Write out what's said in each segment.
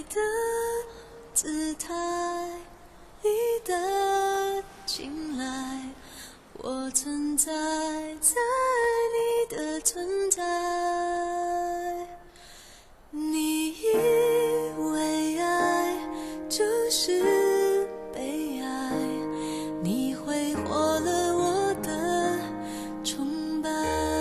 你的姿态，你的青睐，我存在在你的存在。你以为爱就是被爱，你挥霍了我的崇拜。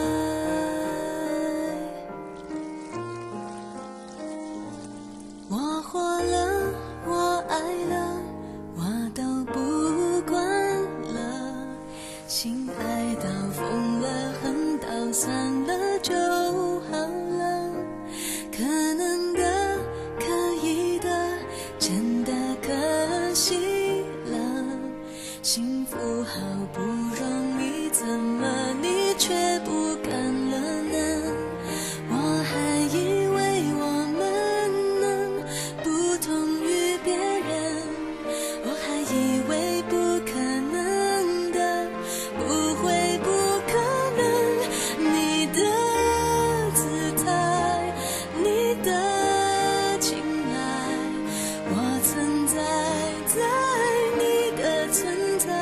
我活了，我爱了，我都不管了。心爱到疯了，恨到散了就好了。可能的，可以的，真的可惜了。幸福好不容易，怎么你却不敢了呢？我还以为我们能不同于别人，我还以为不可能的，不会不可能。你的姿态，你的青睐，我存在在你的存在。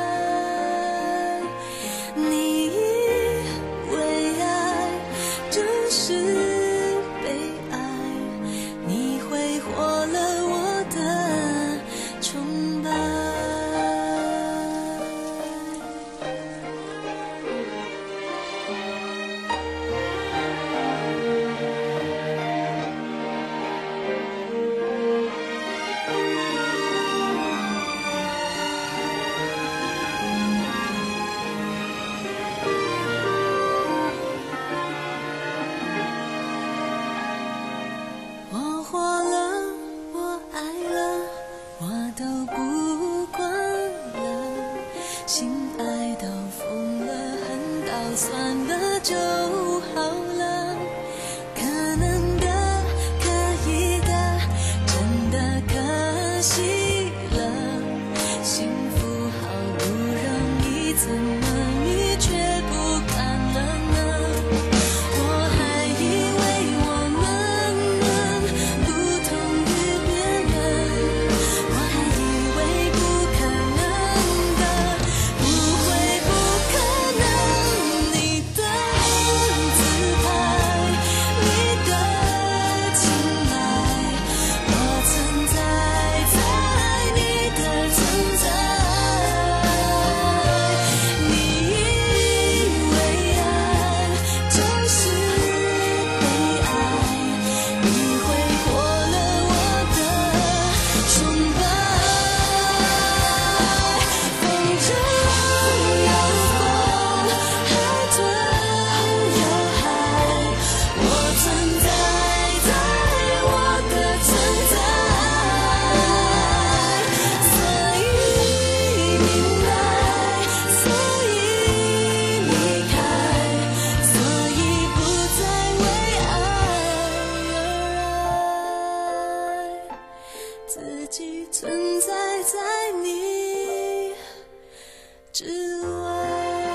你以为爱就是被爱，你挥霍了我的崇拜。我活了，我爱了，我都不管了。心爱到疯了，恨到算了就好了。可能的，可以的，真的可惜了。幸福好不容易，怎么你却不敢了呢？我还以为我们能不同于别人，我还以为不可能的，不会不可能。你的姿态，你的青睐，我存在在你的存在。你以为爱就是被爱，你挥霍了我的崇拜。风中有风，海中有海，我存在在我的存在。所以明白，所以离开，所以不再为爱而爱，自己存在在你之外。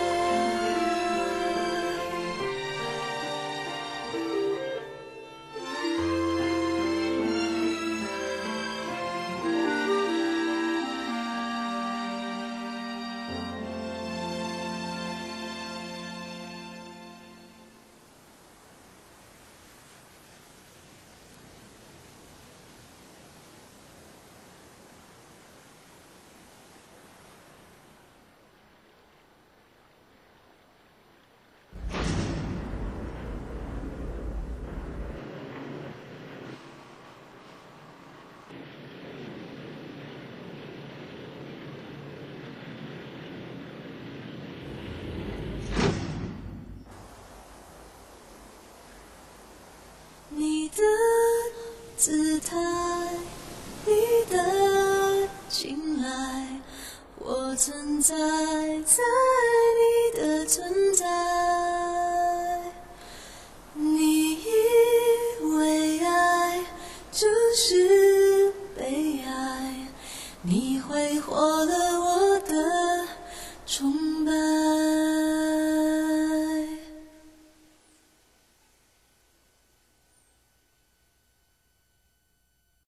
你的姿态，你的青睐，我存在在你的存